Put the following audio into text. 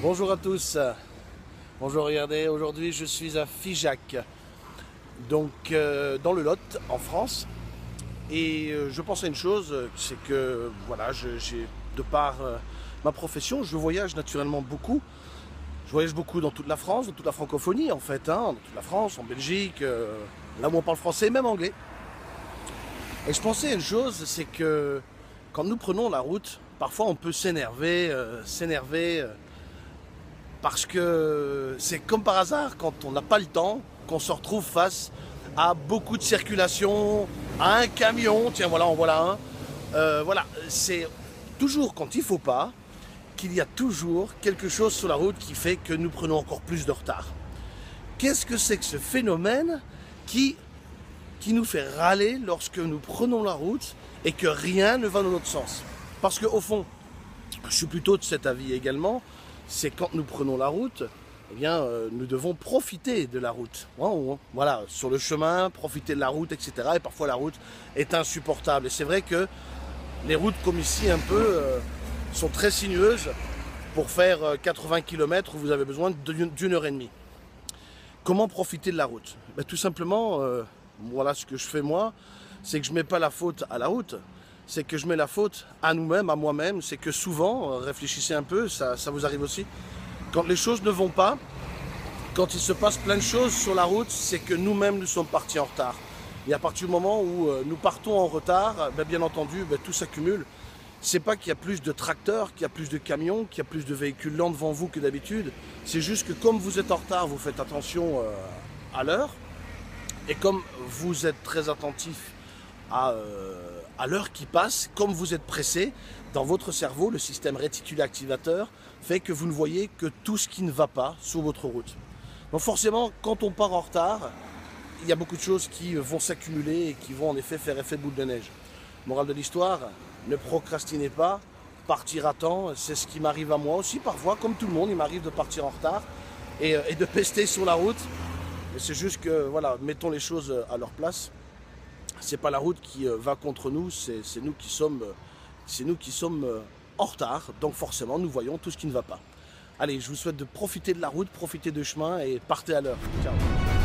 Bonjour à tous. Bonjour, regardez, aujourd'hui je suis à Figeac, donc dans le Lot, en France. Et je pense à une chose, c'est que voilà, de par ma profession, je voyage naturellement beaucoup. Je voyage beaucoup dans toute la France, dans toute la francophonie en fait, hein, dans toute la France, en Belgique, là où on parle français, même anglais. Et je pensais à une chose, c'est que quand nous prenons la route, parfois on peut s'énerver, parce que c'est comme par hasard, quand on n'a pas le temps, qu'on se retrouve face à beaucoup de circulation, à un camion, tiens voilà, en voilà un. Voilà, c'est toujours quand il ne faut pas, qu'il y a toujours quelque chose sur la route qui fait que nous prenons encore plus de retard. Qu'est-ce que c'est que ce phénomène qui nous fait râler lorsque nous prenons la route et que rien ne va dans notre sens? Parce qu'au fond, je suis plutôt de cet avis également, c'est quand nous prenons la route, eh bien, nous devons profiter de la route. Voilà, sur le chemin, profiter de la route, etc. Et parfois la route est insupportable. Et c'est vrai que les routes comme ici, un peu, sont très sinueuses pour faire 80 km où vous avez besoin d'une heure et demie. Comment profiter de la route? Ben, tout simplement, voilà ce que je fais moi, c'est que je ne mets pas la faute à la route. C'est que je mets la faute à nous-mêmes, à moi-même. C'est que souvent, réfléchissez un peu, ça vous arrive aussi, quand les choses ne vont pas, quand il se passe plein de choses sur la route, c'est que nous-mêmes nous sommes partis en retard. Et à partir du moment où nous partons en retard, bien entendu, tout s'accumule. C'est pas qu'il y a plus de tracteurs, qu'il y a plus de camions, qu'il y a plus de véhicules lents devant vous que d'habitude. C'est juste que comme vous êtes en retard, vous faites attention à l'heure. Et comme vous êtes très attentif à l'heure qui passe, comme vous êtes pressé, dans votre cerveau, le système réticulé activateur fait que vous ne voyez que tout ce qui ne va pas sur votre route. Donc forcément, quand on part en retard, il y a beaucoup de choses qui vont s'accumuler et qui vont en effet faire effet boule de neige. Morale de l'histoire, ne procrastinez pas, partir à temps, c'est ce qui m'arrive à moi aussi parfois, comme tout le monde, il m'arrive de partir en retard et de pester sur la route. Mais c'est juste que, voilà, mettons les choses à leur place. C'est pas la route qui va contre nous, c'est nous qui sommes en retard, donc forcément nous voyons tout ce qui ne va pas. Allez, je vous souhaite de profiter de la route, profiter du chemin et partez à l'heure. Ciao.